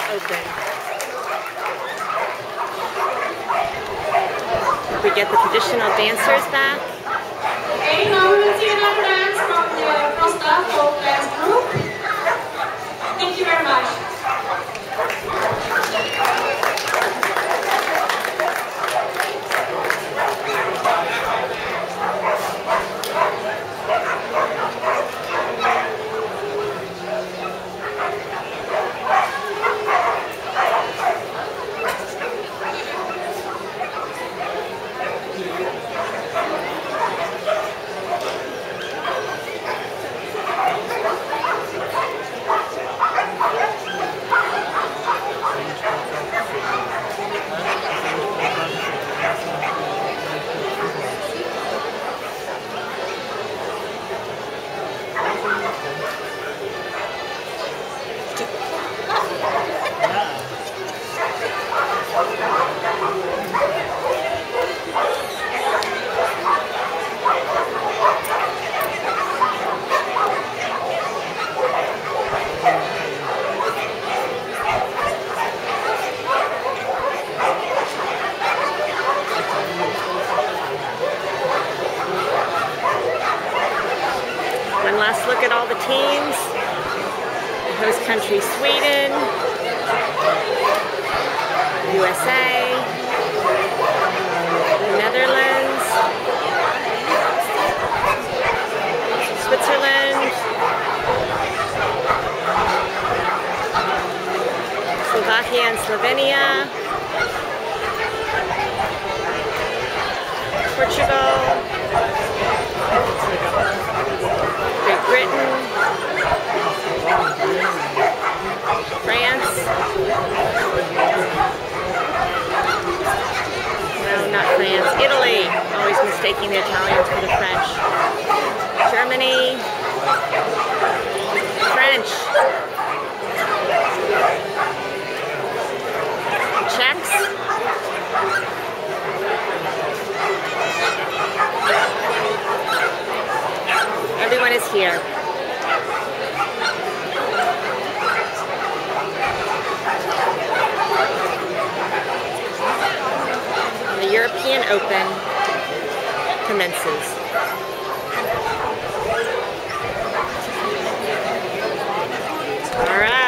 Open. We get the traditional dancers back. Okay, now we will see another dance from the Frosta folk dance group. Thank you very much. One last look at all the teams. The host country, Sweden, USA, Netherlands, Switzerland, Slovakia and Slovenia, Portugal, Great Britain, France, no, not France, Italy, always mistaking the Italians for the French, Germany, French, Czechs, everyone is here. The European Open commences. All right.